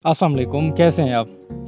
अस्सलाम वालेकुम, कैसे हैं आप?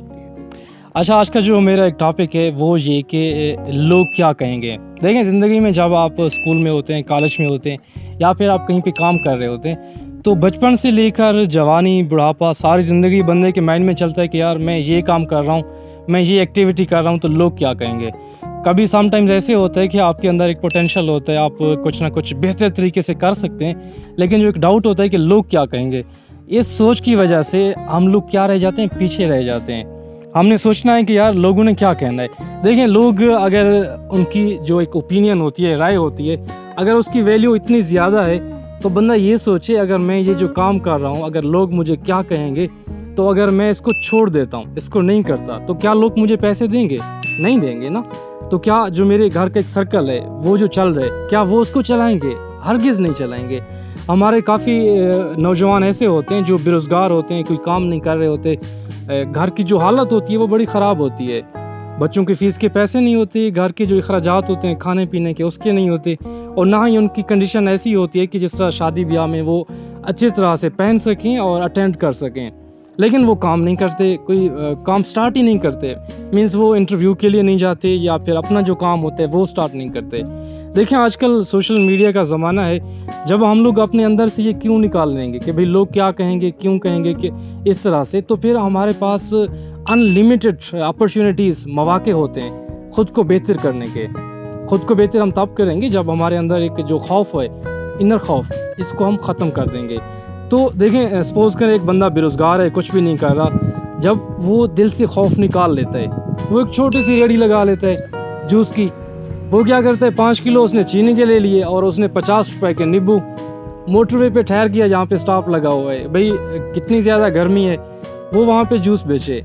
अच्छा, आज का जो मेरा एक टॉपिक है वो ये कि लोग क्या कहेंगे। देखें, ज़िंदगी में जब आप स्कूल में होते हैं, कॉलेज में होते हैं या फिर आप कहीं पे काम कर रहे होते हैं, तो बचपन से लेकर जवानी, बुढ़ापा, सारी ज़िंदगी बंदे के माइंड में चलता है कि यार मैं ये काम कर रहा हूँ, मैं ये एक्टिविटी कर रहा हूँ, तो लोग क्या कहेंगे। कभी समटाइम्स ऐसे होता है कि आपके अंदर एक पोटेंशियल होता है, आप कुछ ना कुछ बेहतर तरीके से कर सकते हैं, लेकिन जो एक डाउट होता है कि लोग क्या कहेंगे, इस सोच की वजह से हम लोग क्या रह जाते हैं, पीछे रह जाते हैं। हमने सोचना है कि यार लोगों ने क्या कहना है। देखें, लोग अगर उनकी जो एक ओपिनियन होती है, राय होती है, अगर उसकी वैल्यू इतनी ज़्यादा है तो बंदा ये सोचे अगर मैं ये जो काम कर रहा हूँ, अगर लोग मुझे क्या कहेंगे, तो अगर मैं इसको छोड़ देता हूँ, इसको नहीं करता, तो क्या लोग मुझे पैसे देंगे? नहीं देंगे ना। तो क्या जो मेरे घर का एक सर्कल है वो जो चल रहा है, क्या वो उसको चलाएंगे? हरगिज़ नहीं चलाएंगे। हमारे काफ़ी नौजवान ऐसे होते हैं जो बेरोज़गार होते हैं, कोई काम नहीं कर रहे होते, घर की जो हालत होती है वो बड़ी ख़राब होती है, बच्चों की फ़ीस के पैसे नहीं होते, घर के जो अखराजात होते हैं खाने पीने के उसके नहीं होते, और ना ही उनकी कंडीशन ऐसी होती है कि जिस तरह शादी ब्याह में वो अच्छी तरह से पहन सकें और अटेंड कर सकें। लेकिन वो काम नहीं करते, कोई काम स्टार्ट ही नहीं करते। मीन्स वो इंटरव्यू के लिए नहीं जाते या फिर अपना जो काम होता है वो स्टार्ट नहीं करते। देखें, आजकल सोशल मीडिया का ज़माना है, जब हम लोग अपने अंदर से ये क्यों निकाल लेंगे कि भाई लोग क्या कहेंगे, क्यों कहेंगे कि इस तरह से, तो फिर हमारे पास अनलिमिटेड अपॉर्चुनिटीज़, मौके होते हैं ख़ुद को बेहतर करने के। ख़ुद को बेहतर हम तब करेंगे जब हमारे अंदर एक जो खौफ है, इनर खौफ, इसको हम ख़त्म कर देंगे। तो देखें, सपोज़ करें एक बंदा बेरोज़गार है, कुछ भी नहीं कर रहा, जब वो दिल से खौफ निकाल लेता है, वो एक छोटी सी रेडी लगा लेता है जूस की। वो क्या करता है, 5 किलो उसने चीनी के ले लिए और उसने 50 रुपए के नींबू मोटरवे पे ठहर किया जहाँ पे स्टॉप लगा हुआ है। भाई कितनी ज़्यादा गर्मी है, वो वहाँ पे जूस बेचे।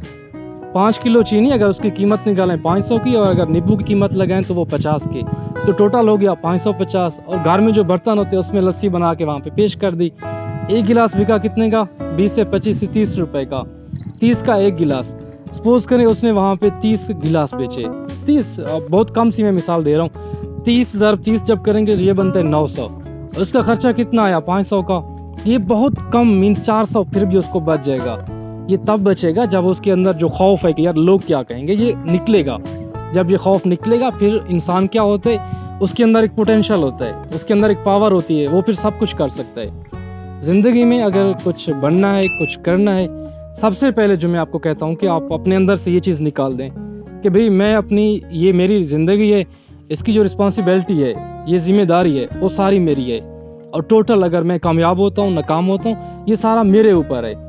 5 किलो चीनी अगर उसकी कीमत निकालें 500 की, और अगर नींबू की कीमत लगाएं तो वो 50 की, तो टोटल हो गया 550। और घर में जो बर्तन होते हैं उसमें लस्सी बना के वहाँ पे पेश कर दी। एक गिलास बिका कितने का? 20 से 25 से 30 रुपए का, 30 का एक गिलास। सपोज करें उसने वहाँ पे 30 गिलास बेचे, 30, बहुत कम सी मैं मिसाल दे रहा हूँ, 30 ज़रब 30 जब करेंगे तो ये बनता है 900। उसका खर्चा कितना आया? 500 का। ये बहुत कम, मीन्स 400 फिर भी उसको बच जाएगा। ये तब बचेगा जब उसके अंदर जो खौफ है कि यार लोग क्या कहेंगे, ये निकलेगा। जब ये खौफ निकलेगा फिर इंसान क्या होता है, उसके अंदर एक पोटेंशियल होता है, उसके अंदर एक पावर होती है, वो फिर सब कुछ कर सकता है। ज़िंदगी में अगर कुछ बनना है, कुछ करना है, सबसे पहले जो मैं आपको कहता हूँ कि आप अपने अंदर से ये चीज़ निकाल दें कि भाई मैं अपनी, ये मेरी ज़िंदगी है, इसकी जो रिस्पॉन्सिबिलिटी है, ये ज़िम्मेदारी है, वो सारी मेरी है। और टोटल अगर मैं कामयाब होता हूँ, नाकाम होता हूँ, ये सारा मेरे ऊपर है।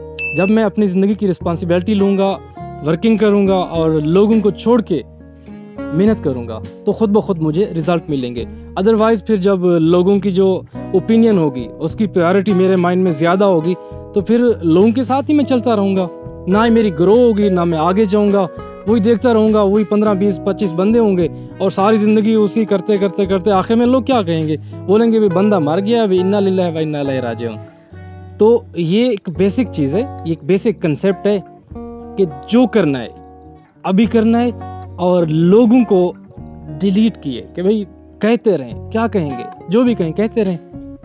जब मैं अपनी ज़िंदगी की रिस्पॉन्सिबिलिटी लूँगा, वर्किंग करूँगा और लोगों को छोड़ के मेहनत करूँगा, तो ख़ुद ब खुद मुझे रिज़ल्ट मिलेंगे। अदरवाइज़ फिर जब लोगों की जो ओपिनियन होगी, उसकी प्रायोरिटी मेरे माइंड में ज़्यादा होगी, तो फिर लोगों के साथ ही मैं चलता रहूँगा, ना ही मेरी ग्रो होगी, ना मैं आगे जाऊँगा, वही देखता रहूँगा, वही 15, 20, 25 बंदे होंगे और सारी ज़िंदगी उसी करते करते करते आखिर में लोग क्या कहेंगे? बोलेंगे भाई बंदा मर गया, अभी इन्ना लिल्लाहि व इन्ना इलैहि राजिऊन। तो ये एक बेसिक चीज़ है, ये एक बेसिक कंसेप्ट है कि जो करना है अभी करना है, और लोगों को डिलीट किए कि भाई कहते रहें, क्या कहेंगे, जो भी कहें कहते रहें।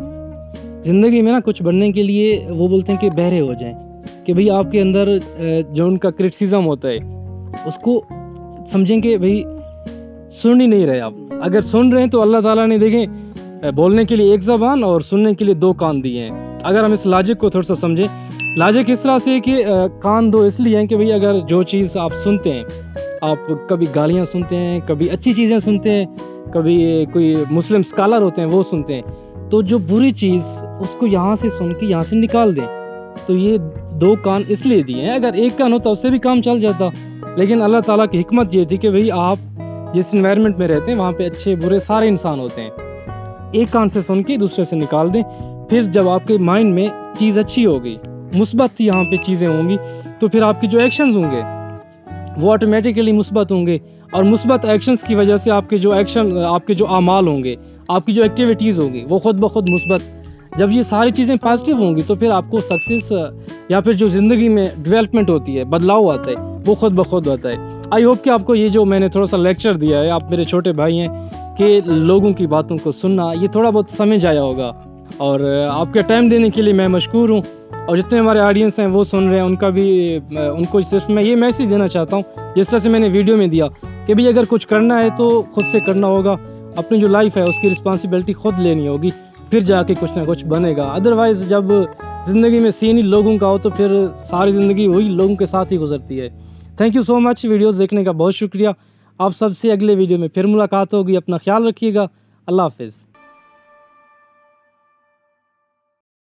ज़िंदगी में ना कुछ बनने के लिए वो बोलते हैं कि बहरे हो जाएं, कि भाई आपके अंदर जो उनका क्रिटिसिज्म होता है उसको समझें कि भाई सुन ही नहीं रहे आप। अगर सुन रहे हैं तो अल्लाह ताला ने, देखें, बोलने के लिए एक ज़बान और सुनने के लिए 2 कान दिए हैं। अगर हम इस लॉजिक को थोड़ा सा समझें, लॉजिक इस तरह से है कि कान 2 इसलिए हैं कि भाई अगर जो चीज़ आप सुनते हैं, आप कभी गालियाँ सुनते हैं, कभी अच्छी चीज़ें सुनते हैं, कभी कोई मुस्लिम स्कॉलर होते हैं वो सुनते हैं, तो जो बुरी चीज़ उसको यहाँ से सुन के यहाँ से निकाल दें। तो ये 2 कान इसलिए दिए हैं। अगर एक कान होता उससे भी काम चल जाता, लेकिन अल्लाह ताला की हिकमत ये थी कि भाई आप जिस इन्वायरमेंट में रहते हैं वहाँ पे अच्छे बुरे सारे इंसान होते हैं। एक कान से सुन के दूसरे से निकाल दें। फिर जब आपके माइंड में चीज़ अच्छी होगी, मुस्बत यहाँ पे चीज़ें होंगी, तो फिर आपके जो एक्शंस होंगे वो ऑटोमेटिकली मुस्बत होंगे, और मुस्बत एक्शंस की वजह से आपके जो एक्शन, आपके जो आमाल होंगे, आपकी जो एक्टिविटीज़ होंगी, वो ख़ुद ब खुद मुस्बत। जब ये सारी चीज़ें पॉजिटिव होंगी तो फिर आपको सक्सेस या फिर जो ज़िंदगी में डेवलपमेंट होती है, बदलाव आता है, वो ख़ुद ब खुद आता है। आई होप कि आपको ये जो मैंने थोड़ा सा लेक्चर दिया है, आप मेरे छोटे भाई हैं, कि लोगों की बातों को सुनना, ये थोड़ा बहुत समझ आया होगा। और आपके टाइम देने के लिए मैं मशकूर हूँ। और जितने हमारे ऑडियंस हैं वो सुन रहे हैं उनका भी उनको सिर्फ मैं ये मैसेज देना चाहता हूँ, जिस तरह से मैंने वीडियो में दिया कि भाई अगर कुछ करना है तो खुद से करना होगा, अपनी जो लाइफ है उसकी रिस्पॉन्सिबिलिटी खुद लेनी होगी, फिर जाके कुछ ना कुछ बनेगा। अदरवाइज़ जब ज़िंदगी में सीन ही लोगों का हो तो फिर सारी ज़िंदगी वही लोगों के साथ ही गुजरती है। Thank you so much, videos देखने का बहुत शुक्रिया। आप सबसे अगले वीडियो में फिर मुलाकात होगी। अपना ख्याल रखिएगा। अल्लाह हाफिज़।